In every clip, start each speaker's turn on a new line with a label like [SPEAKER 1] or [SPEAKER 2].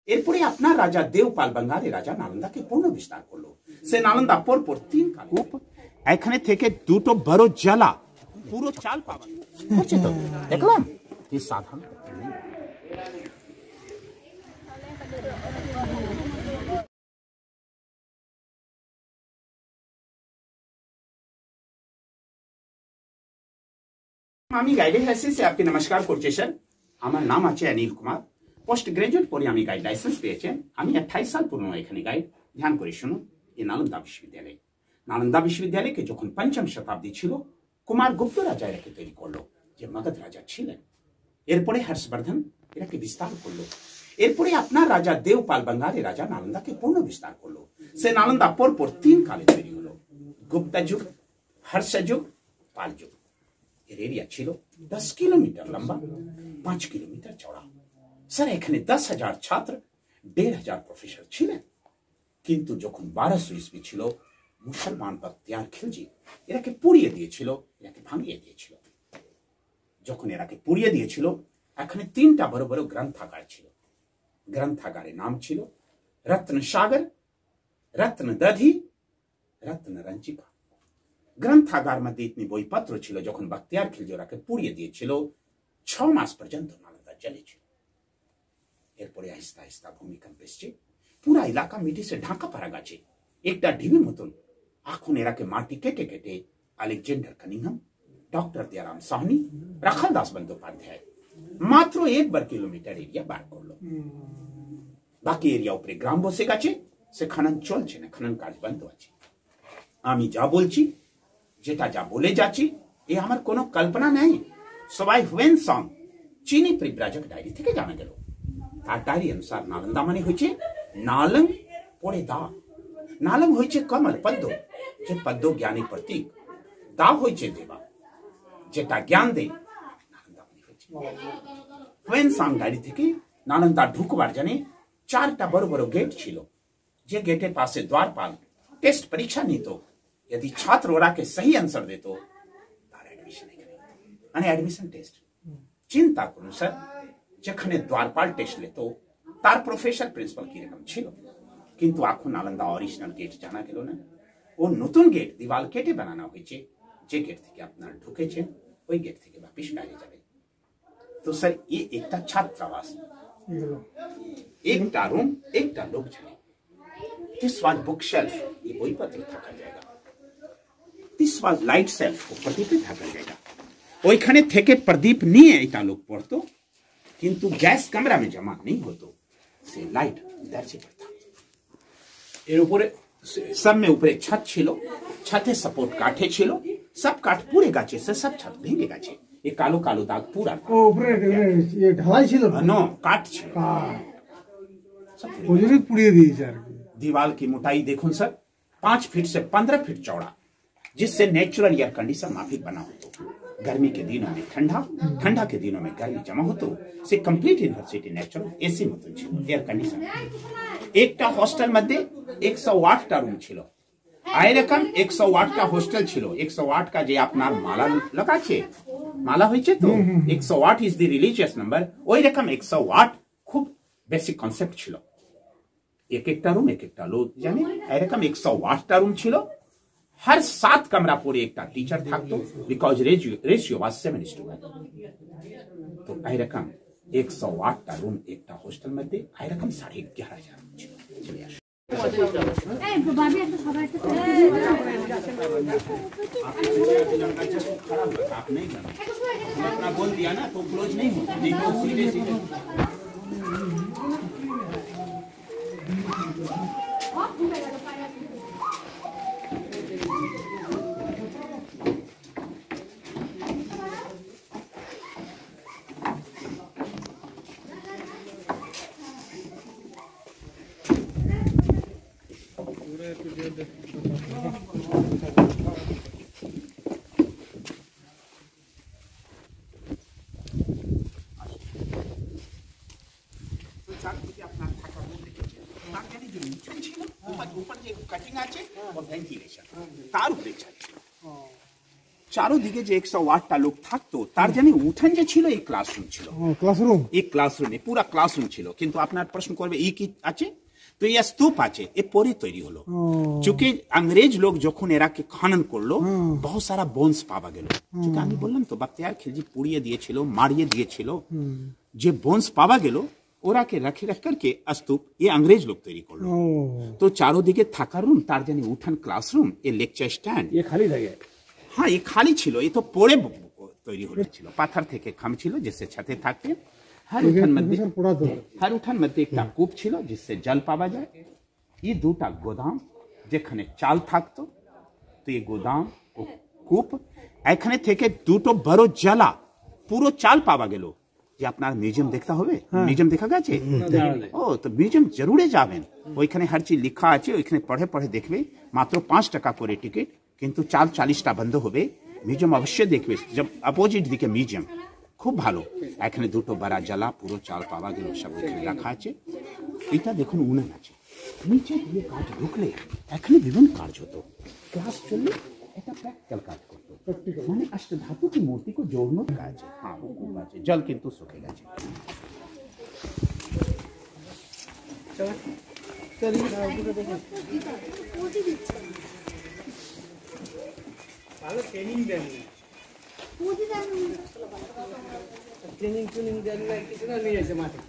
[SPEAKER 1] এরপরে আপনার রাজা দেওপাল বাঙ্গালী রাজা নালন্দাকে পূর্ণ বিস্তার করলো। সে নালন্দা পর 3 কাল এখানে থেকে দুটো বড় জেলা পুরো চাল পাওয়া হচ্ছে। তো দেখলাম এই সাধারণ আমি গাইডে হেসে সে আপনি নমস্কার করছি স্যার। আমার নাম আছে অনিল কুমার। পোস্ট গ্রাজুয়েট পরে আমি গাইড লাইসেন্স পেয়েছেন। আমি 28 সাল পুরনো এখানে গাইড। ধ্যান করে শুনুন, ये नालंदा विश्वविद्यालय। नालंदा विश्वविद्यालय के যখন 5ম শতাব্দী ছিল, কুমার গুপ্ত রাজা এটাকে তৈরি করলো, যে মগধ রাজা ছিলেন। এরপরে হর্ষবর্ধন এটাকে বিস্তার করলো। এরপরে আপনার রাজা দেওপাল বাঙ্গালী রাজা নালন্দাকে পূর্ণ বিস্তার করলো। সে নালন্দা পর 3 কালে তৈরি হলো, গুপ্ত যুগ, হর্ষ যুগ, পাল যুগ। এর এরিয়া ছিল 10 কিলোমিটার লম্বা, 5 কিলোমিটার চওড়া। স্যার এখানে 10,000 ছাত্র, 1,500 প্রফেসর ছিলেন। কিন্তু যখন 1200 ईस्वी ছিল, মুসলমান বখতিয়ার খিলজি এটাকে পুড়িয়ে দিয়েছিল, এটাকে ভাঙিয়ে দিয়েছিল। যখন এটাকে পুড়িয়ে দিয়েছিল, এখানে 3টা বড় বড় গ্রন্থাগার ছিল। গ্রন্থাগারের নাম ছিল রত্নসাগর, রত্নদধি, রত্নরঞ্জিকা। গ্রন্থাগার মধ্যে ইতনি বইপত্র ছিল, যখন বখতিয়ার খিলজি ওটাকে পুড়িয়ে দিয়েছিল 6 মাস পর্যন্ত নালন্দা জ্বলেছিল। এরপরে আস্তে আস্তে ভূমিকম্প এসছে, পুরা এলাকা মিটি সে ঢাকা পড়া গেছে একটা ঢিবির মতন। এখন এরাকে মাটি কেটে কেটে Alexander Cunningham, doctor Dayaram Sahni, Rakhal Das Bandyopadhyay মাত্র 1 বর্গ কিলোমিটার এরিয়া বার করলো। বাকি এরিয়া উপরে গ্রাম বসে গেছে, সে খনন চলছে না, খনন কাজ বন্ধ আছে। আমি যা বলছি, যেটা যা বলে যাচ্ছি, এ আমার কোনো কল্পনা নেই। সবাই হুয়েন সং চীনি পরিব্রাজক ডায়েরি থেকে জানা গেল। তার ডায়েরি অনুসার নালন্দা মানে হয়েছে নালং পরে দা। নালং হয়েছে কমল পদ্ম, যে পদ্ম জ্ঞানী প্রতীক। দা হয়েছে দেবা, যেটা জ্ঞান দেয়। নালন্দা মানে হয়েছে হুয়েন সাং ডায়েরি থেকে নালন্দা ঢুকবার জানে 4টা বড় বড় গেট ছিল। যে গেটের পাশে দ্বারপাল টেস্ট পরীক্ষা নিত। यदि छात्र ओरा के सही आंसर दे तो तार एडमिशन মানে এডমিশন টেস্ট। চিন্তা করুন স্যার, যেখানে দ্বারপাল টেস্ট লেত, তার প্রফেসর প্রিন্সিপাল কিরকম ছিল। কিন্তু এখন নালন্দা অরিজিনাল গেট জানা গেল না, ও নতুন গেট দিওয়াল কেটে বানানো হয়েছে। যে গেট থেকে আপনার ঢুকেছেন, ওই গেট থেকে বাপিস বাইরে যাবেন। তো স্যার ये একটা ছাত্রাবাস, একটা রুম, একটা লোক জানে। दिस वाज बुक शेल्फ, ये বইপত্র থাকার জায়গা। दिस वाज लाइट शेल्फ, প্রদীপে থাকার জায়গা। ওইখানে থেকে প্রদীপ নিয়ে এটা লোক পড়তো, কিন্তু গ্যাস কামরা में जमा नहीं হতো। সে লাইট इधर से पड़ता। এর উপরে सब में ऊपर छत ছিল, छते सपोर्ट काठे ছিল। सब काठ পুড়ে গেছে, सब छत ভেঙে গেছে। ये কালো কালো দাগ পুরা।
[SPEAKER 2] ও উপরে ये ঢালাই ছিল
[SPEAKER 1] নো, কাঠ ছিল।
[SPEAKER 2] सब পুড়িয়ে দিয়েছে আর কি।
[SPEAKER 1] दीवार की मोटाई देखो सर, 5 फीट से 15 फीट चौड़ा, जिससे नेचुरल एयर कंडीशन माफिक बना हो। तो गर्मी के दिनों में ठंडा, ठंडा के दिनों में गर्मी जमा हो। तो से कंप्लीट यूनिवर्सिटी नेचुरल एसी मतन ছিল, एयर कंडीशन। একটা হস্টেল মধ্যে 108টা রুম ছিল। আই রকম 108টা হোস্টেল ছিল। 108 का যে আপনার মালা লাগাছে, মালা হয়েছে তো 108 ইজ দি রিলিজিয়াস নাম্বার। ওই রকম 108 খুব বেসিক কনসেপ্ট ছিল। एक একটা রুম, এক একটা লোক জানে। এরকম 108টা রুম ছিল। हर 7 कमरा पूरे एक टीचर থাকতো, बिकॉज रेशियो वाज 7:1। तो এরকম 108টা রুম একটা হোস্টেল মধ্যে, এরকম 11,500 ছিল। চলে আসো। এই ভাবি একটা সবাই একটা खराब आप नहीं जाना, अपना बोल दिया ना तो क्लोज नहीं होता, नहीं तो सीधे सीधे ऊपर जो कटिंग আছে, वो वेंटिलेशन तार উপরে ছাড়ছে। চারোদিকে যে 108টা লোক থাকতো তার জানি উঠান যে ছিল এই ক্লাসরুম ছিল,
[SPEAKER 2] ক্লাসরুম,
[SPEAKER 1] এই ক্লাসরুমে পুরা ক্লাসরুম ছিল। কিন্তু আপনার প্রশ্ন করবে এই কি আছে, তো এই স্তূপ আছে, এ পরে তৈরি হলো। চूंकि अंग्रेज लोग যখন এরাকে খনন করলো বহুত সারা বোনস পাওয়া গেল। চूंकि আমি বললাম তো বখতিয়ার খিলজি পুড়িয়ে দিয়েছিল, মারিয়ে দিয়েছিল, যে বোনস পাওয়া গেল ওরাকে রাখে রাখ করকে স্তূপ এ अंग्रेज लोग তৈরি করলো। তো চারোদিকে থাকার রুম, তার জানি উঠান ক্লাসরুম, এ লেকচার স্ট্যান্ড
[SPEAKER 3] ये खाली থাকে।
[SPEAKER 1] হ্যাঁ ये খালি ছিল, ये तो পড়ে তৈরি হয়েছিল, পাথর থেকে খাম ছিল जिससे छते থাকতে। हर उठान मध्य একটা কূপ ছিল जिससे जल পাওয়া যায়। এই দুটা গোদাম যেখানে চাল থাকতো, তো এই গোদাম ও কূপ, এখানে থেকে দুটো বড় জলা পুরো চাল পাওয়া গেল। যে আপনার মিউজিয়াম দেখতে হবে, মিউজিয়াম দেখা গেছে? ও তো মিউজিয়াম জরুরে যাবেন, ওইখানে हर चीज লেখা আছে, ওইখানে পড়ে পড়ে দেখবে। মাত্র 5 টাকা করে টিকিট, কিন্তু চাল 40টা বন্ধ হবে। মিউজিয়াম অবশ্যই দেখবে, जब অপোজিট দিকে মিউজিয়াম খুব ভালো। এখানে দুটো বড় জলা পুরো চাল পাওয়া গেল, সব এখানে রাখা আছে। এটা দেখুন উনান আছে, নিচে দিয়ে কাজ ঢুকলে এখানে বিভিন্ন কাজ হতো। ক্লাস চললে এটা প্র্যাকটিক্যাল কাজ করতো, মানে अष्टधातु की मूर्ति को जोड़ने का काज। हाँ वो खूब আছে, जल কিন্তু শুকে গেছে।
[SPEAKER 2] ভালো ট্রেনিং দেন, ট্রেনিং দেন না, কিছু না নিয়ে এসে মাঠে।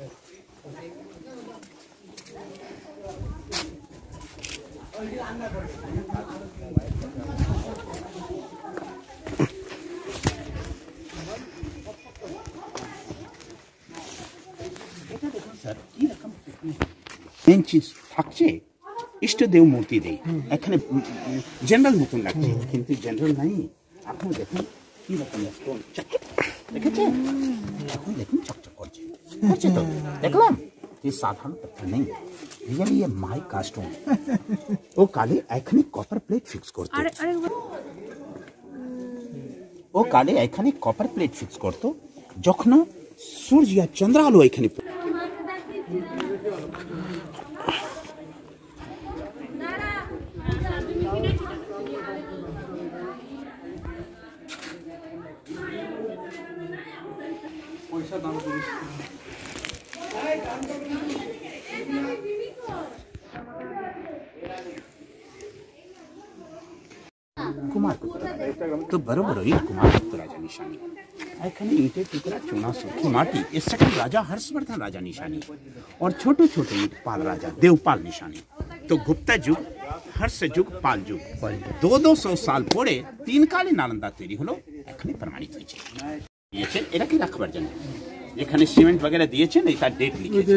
[SPEAKER 1] মেন চিজ থাকছে ইষ্টদেব মূর্তি দেই, এখানে জেনারেল মতন লাগছে, কিন্তু জেনারেল নাই। এখন দেখুন কি রকম স্টোন দেখেছেন, এখন দেখুন চকচক করছে, করছে তো দেখলাম। ये साधारण पत्थर नहीं, रियली ये माइक का स्टोन। वो काले एखने कॉपर प्लेट फिक्स करते, वो काले एखने कॉपर प्लेट फिक्स करते যখন সূর্য या চন্দ্র আলো এখানে।
[SPEAKER 2] পয়সা দাম করিস
[SPEAKER 1] कुमारगुप्त, तो बरोबर ही कुमारगुप्त राजा निशानी। एखने ईंटे टुकड़ा चूना सूखी माटी, इस सेकंड राजा हर्षवर्धन राजा निशानी, और छोटे छोटे ईंट पाल राजा देवपाल निशानी। तो गुप्त युग, हर्ष युग, पाल युग 200 साल পরে তিন কালে নালন্দা তৈরি হলো, এখানে প্রমাণিত হয়েছে। দিয়েছেন এটা কি রাখবার জন্য, এখানে সিমেন্ট वगैरह দিয়েছেন, এটা ডেট লিখেছে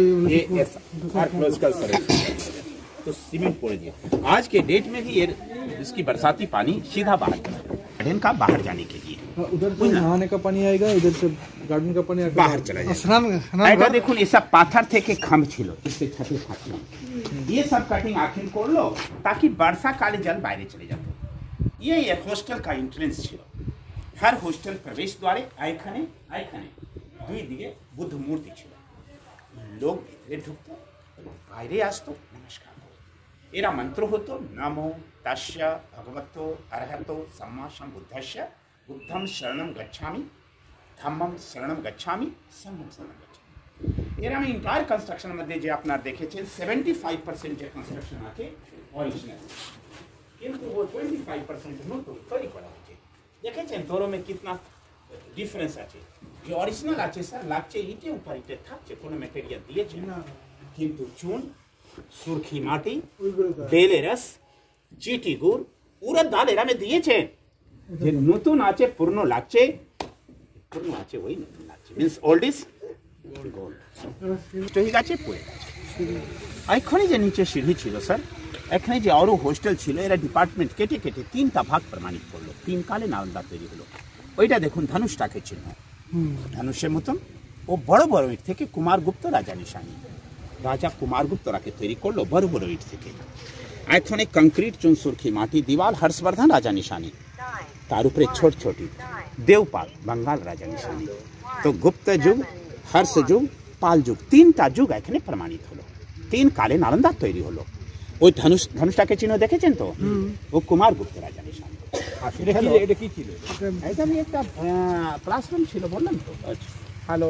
[SPEAKER 1] तो सीमेंट पोड़ दिया। आज के डेट में भी ये इसकी बरसाती पानी सीधा बाहर गार्डन का बाहर जाने के लिए,
[SPEAKER 3] उधर से नहाने का पानी आएगा, इधर से गार्डन का पानी
[SPEAKER 1] बाहर चला जाएगा। देखो ये सब पाथर थे के खम्भ छिलो, इससे छते थाकलो, ये सब कटिंग आखिर कर लो ताकि वर्षा काले जल बाहर चले जाते। ये हॉस्टल का एंट्रेंस छिलो, हर हॉस्टल प्रवेश द्वारे आयखाने दुई दिके बुद्ध मूर्ति छिलो, लोग ভিতরে ঢুকতো, বাইরে আসতো, নমস্কার। এরা মন্ত্র হতো নমো তস্য ভগবতো অরহতো সম্মা সম্বুদ্ধস্য বুদ্ধম শরণম গচ্ছামি ধম্মম শরণম গচ্ছামি সংঘম শরণম গচ্ছামি। এর আমি এন্টায়ার কনস্ট্রাকশনের মধ্যে যে আপনার দেখেছেন 75% যে কনস্ট্রাকশন আছে অরিজিনাল, কিন্তু वो 25% নতুন তৈরি করা হয়েছে। দেখেছেন दोनों में कितना ডিফারেন্স আছে। যে অরিজিনাল আছে স্যার লাগছে ইটে উপর ইটে থাকছে, কোনো ম্যাটেরিয়াল দিয়েছে না, কিন্তু চুন, সুরখি মাটি, বেলে রস, চিটি গুড়, উড়দ ডাল এরা মে দিয়েছে। যে নতুন আছে পুরনো লাগছে, পুরনো আছে ওই নতুন লাগছে, মিন্স ওল্ড ইজ গোল্ড। ঠিক আছে পড়ে গেছে। এখানে যে নিচে সিঁড়ি ছিল স্যার, এখানে যে আরো হোস্টেল ছিল, এরা ডিপার্টমেন্ট কেটে কেটে 3টা ভাগ প্রমাণিত করলো, 3 কালে নালন্দা তৈরি হলো। ওইটা দেখুন ধনুষটাকে চিহ্ন, ধনুষের মতন। ও বড় বড় ইট থেকে কুমারগুপ্ত রাজা নিশানি, রাজা কুমারগুপ্ত রাকে তৈরি করলো বড় বড় ইট থেকে। এখন कंक्रीट चुन सुरखी माटी दीवार हर्षवर्धन राजा निशानी, तार उपरे छोट छोट इट देवपाल बंगाल राजा निशानी। तो गुप्त युग, हर्ष युग, पाल युग 3টা যুগ এখানে প্রমাণিত হলো, 3 কালে নালন্দা তৈরি হলো। ওই ধনুষটাকে চিহ্ন দেখেছেন তো, ও কুমারগুপ্ত রাজা নিশানি।
[SPEAKER 3] এটা কি ছিল?
[SPEAKER 1] এটা আমি একটা ক্লাসরুম ছিল বললাম তো।
[SPEAKER 3] আচ্ছা।
[SPEAKER 1] হ্যালো,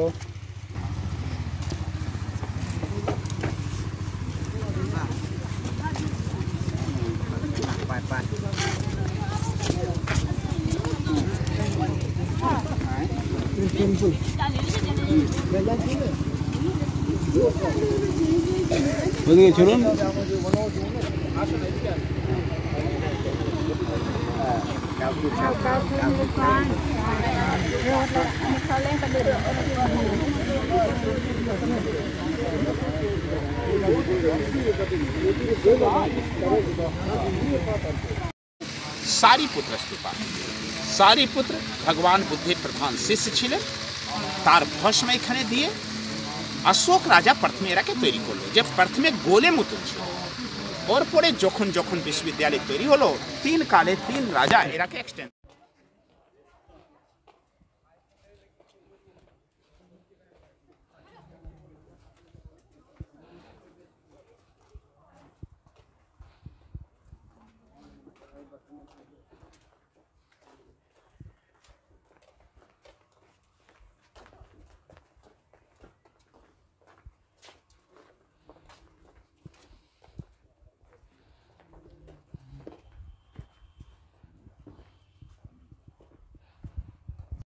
[SPEAKER 3] ওদিকে চলুন।
[SPEAKER 1] সারিপুত্র স্তূপা। সারিপুত্র ভগবান বুদ্ধের প্রধান শিষ্য ছিলেন। তার ভস্ম এখানে দিয়ে অশোক রাজা প্রথমে এরাকে তৈরি করলো, যে প্রথমে গোলে মতন ছিল। ওর পরে যখন যখন বিশ্ববিদ্যালয় তৈরি হলো, 3 কালে 3 রাজা এরাকে এক্সটেন্ড